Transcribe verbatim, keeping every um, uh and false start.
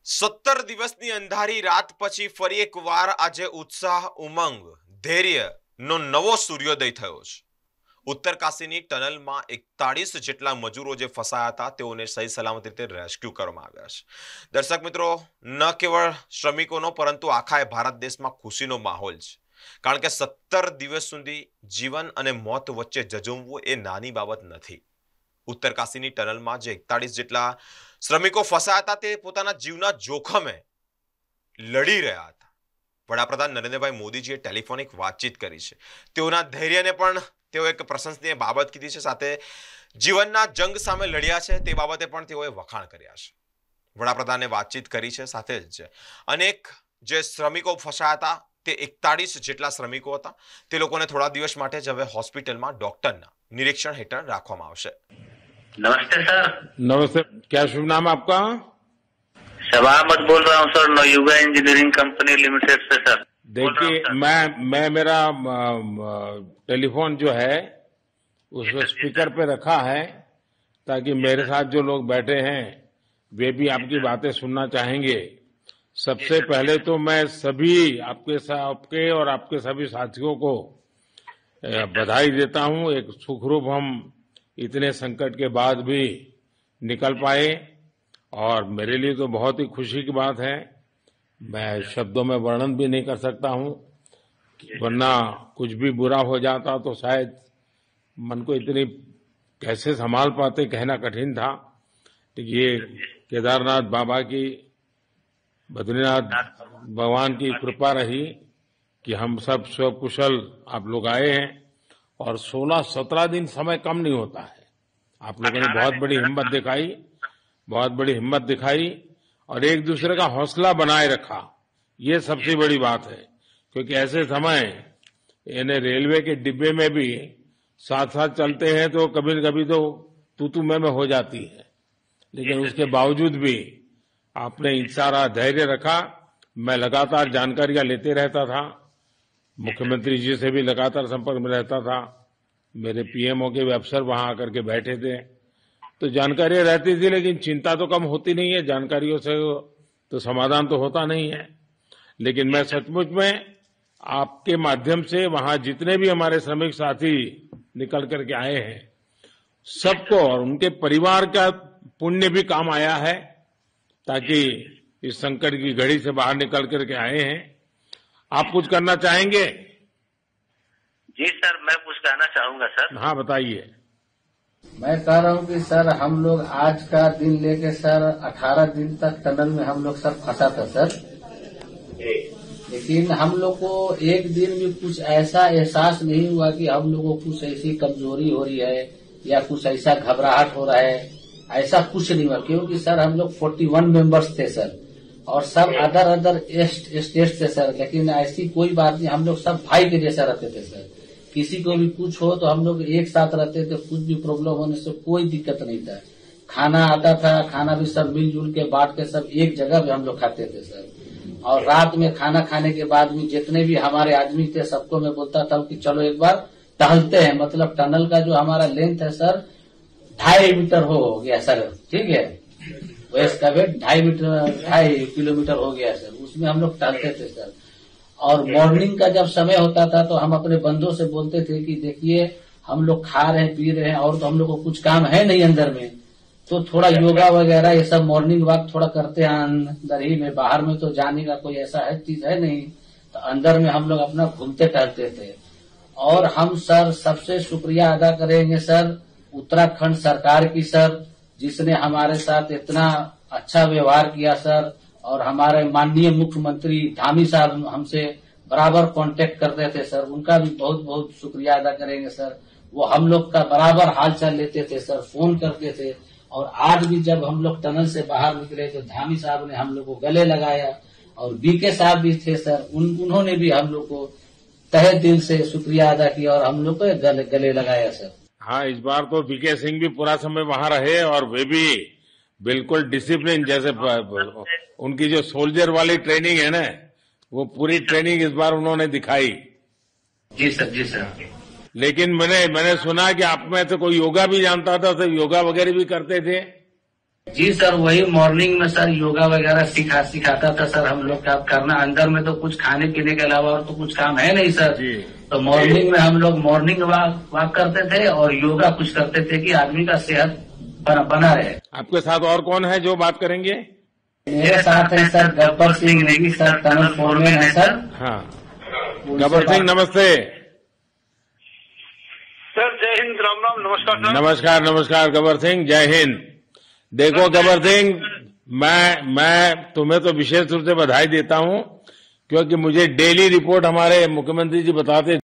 સત્તર દિવસની અંધારી રાત પછી ફરી એકવાર આજે ઉત્સાહ, ઉમંગ, ધૈર્યનો નવો સૂર્યોદય થયો છે। ઉત્તરકાશીની ટનલમાં એકતાળીસ જેટલા મજૂરો જે ફસાયા હતા તેઓને સહી સલામત રીતે રેસ્ક્યુ કરવામાં આવ્યા છે। દર્શક મિત્રો, ન કેવળ શ્રમિકોનો પરંતુ આખા ભારત દેશમાં ખુશીનો માહોલ છે, કારણ કે સત્તર દિવસ સુધી જીવન અને મોત વચ્ચે જજુમવું એ નાની બાબત નથી। ઉત્તરકાશીની ટનલમાં જે એકતાળીસ જેટલા શ્રમિકો ફસાયા હતા તે પોતાના જીવના જોખમે લડી રહ્યા હતા। વડાપ્રધાન નરેન્દ્રભાઈ મોદીજીએ ટેલિફોનિક વાતચીત કરી છે। તેઓના ધૈર્યને પણ તેઓ એક પ્રશંસનીય બાબત કીધી છે, સાથે જીવનના જંગ સામે લડ્યા છે તે બાબતે પણ તેઓએ વખાણ કર્યા છે। વડાપ્રધાને વાતચીત કરી છે, સાથે જ અનેક જે શ્રમિકો ફસાયા હતા તે એકતાળીસ જેટલા શ્રમિકો હતા તે લોકોને થોડા દિવસ માટે જ હવે હોસ્પિટલમાં ડોક્ટરના નિરીક્ષણ હેઠળ રાખવામાં આવશે। नमस्ते सर। नमस्ते, क्या शुभ नाम आपका? शबा अहमद बोल रहा हूँ sir, Navayuga engineering company limited से सर। देखिए, मैं मैं मेरा टेलीफोन जो है उसको स्पीकर पे रखा है ताकि मेरे साथ जो लोग बैठे हैं वे भी आपकी बातें सुनना चाहेंगे। सबसे पहले तो मैं सभी आपके आपके और आपके सभी साथियों को बधाई देता हूँ। एक सुखरूप हम इतने संकट के बाद भी निकल पाए और मेरे लिए तो बहुत ही खुशी की बात है। मैं शब्दों में वर्णन भी नहीं कर सकता हूँ, वरना कुछ भी बुरा हो जाता तो शायद मन को इतनी कैसे संभाल पाते कहना कठिन था। ये केदारनाथ बाबा की, बद्रीनाथ भगवान की कृपा रही कि हम सब स्वकुशल आप लोग आए हैं और सोलह सत्रह दिन समय कम नहीं होता है। आप लोगों ने बहुत बड़ी हिम्मत दिखाई, बहुत बड़ी हिम्मत दिखाई और एक दूसरे का हौसला बनाए रखा, ये सबसे बड़ी बात है। क्योंकि ऐसे समय यानी रेलवे के डिब्बे में भी साथ साथ चलते हैं तो कभी न कभी तो तू तू मैं में हो जाती है, लेकिन उसके बावजूद भी आपने सारा धैर्य रखा। मैं लगातार जानकारियां लेते रहता था, मुख्यमंत्री जी से भी लगातार संपर्क में रहता था, मेरे पीएमओ के भी अफसर वहां आकर के बैठे थे, तो जानकारियां रहती थी, लेकिन चिंता तो कम होती नहीं है। जानकारियों से तो समाधान तो होता नहीं है। लेकिन मैं सचमुच में आपके माध्यम से वहां जितने भी हमारे श्रमिक साथी निकल करके आए हैं सबको और उनके परिवार का पुण्य भी काम आया है, ताकि इस संकट की घड़ी से बाहर निकल करके आए हैं। आप कुछ करना चाहेंगे? जी सर, मैं कुछ कहना चाहूंगा सर। हाँ, बताइए। मैं कह रहा हूँ कि सर हम लोग आज का दिन लेके सर अठारह दिन तक टनल में हम लोग सर फंसा था सर, लेकिन हम लोग को एक दिन भी कुछ ऐसा एहसास नहीं हुआ कि हम लोगों को कुछ ऐसी कमजोरी हो रही है या कुछ ऐसा घबराहट हो रहा है। ऐसा कुछ नहीं हुआ, क्योंकि सर हम लोग इकतालीस मेंबर्स थे सर और सब अदर अदर स्टेट से सर, लेकिन ऐसी कोई बात नहीं, हम लोग सब भाई के जैसा रहते थे सर। किसी को भी कुछ हो तो हम लोग एक साथ रहते थे, कुछ भी प्रॉब्लम होने से कोई दिक्कत नहीं था। खाना आता था, खाना भी सब मिलजुल के बांट के सब एक जगह भी हम लोग खाते थे सर। और रात में खाना खाने के बाद भी जितने भी हमारे आदमी थे सबको मैं बोलता था कि चलो एक बार टहलते हैं। मतलब टनल का जो हमारा लेंथ है सर ढाई मीटर हो गया सर, ठीक है, वेस्ट का वेट ढाई मीटर ढाई किलोमीटर हो गया सर, उसमें हम लोग टहलते थे सर। और मॉर्निंग का जब समय होता था तो हम अपने बंदों से बोलते थे कि देखिए हम लोग खा रहे हैं, पी रहे हैं और तो हम लोग को कुछ काम है नहीं अंदर में, तो थोड़ा योगा वगैरह ये सब मॉर्निंग वॉक थोड़ा करते हैं अंदर ही में, बाहर में तो जाने का कोई ऐसा है चीज है नहीं, तो अंदर में हम लोग अपना घूमते टहलते थे। और हम सर सबसे शुक्रिया अदा करेंगे सर उत्तराखंड सरकार की सर, जिसने हमारे साथ इतना अच्छा व्यवहार किया सर। और हमारे माननीय मुख्यमंत्री धामी साहब हमसे बराबर कांटेक्ट करते थे सर, उनका भी बहुत बहुत शुक्रिया अदा करेंगे सर। वो हम लोग का बराबर हालचाल लेते थे सर, फोन करते थे। और आज भी जब हम लोग टनल से बाहर निकले तो धामी साहब ने हम लोग को गले लगाया और बीके साहब भी थे सर, उन, उन्होंने भी हम लोग को तहे दिल से शुक्रिया अदा किया और हम लोग को गले, गले लगाया सर। हाँ, इस बार तो बीके सिंह भी पूरा समय वहां रहे और वे भी बिल्कुल डिसिप्लिन, जैसे उनकी जो सोल्जर वाली ट्रेनिंग है ना, वो पूरी ट्रेनिंग इस बार उन्होंने दिखाई। जी सर, जी सर। लेकिन मैंने मैंने सुना कि आप में तो कोई योगा भी जानता था, तो योगा वगैरह भी करते थे? जी सर, वही मॉर्निंग में सर योगा वगैरह सिखा सिखाता था सर हम लोग का करना। अंदर में तो कुछ खाने पीने के अलावा और तो कुछ काम है नहीं सर जी। तो मॉर्निंग में हम लोग मॉर्निंग वॉक वॉक करते थे और योगा कुछ करते थे कि आदमी का सेहत बना, बना रहे। आपके साथ और कौन है जो बात करेंगे? मेरे साथ है sir Gabbar Singh Negi sir, tunnel foreman है सर। हाँ, गब्बर सिंह नमस्ते। सर जय हिंद, राम राम, नमस्कार सर। नमस्कार नमस्कार गब्बर सिंह, जय हिंद। देखो गब्बर सिंह, मैं मैं तुम्हें तो विशेष रूप से बधाई देता हूं क्योंकि मुझे डेली रिपोर्ट हमारे मुख्यमंत्री जी बताते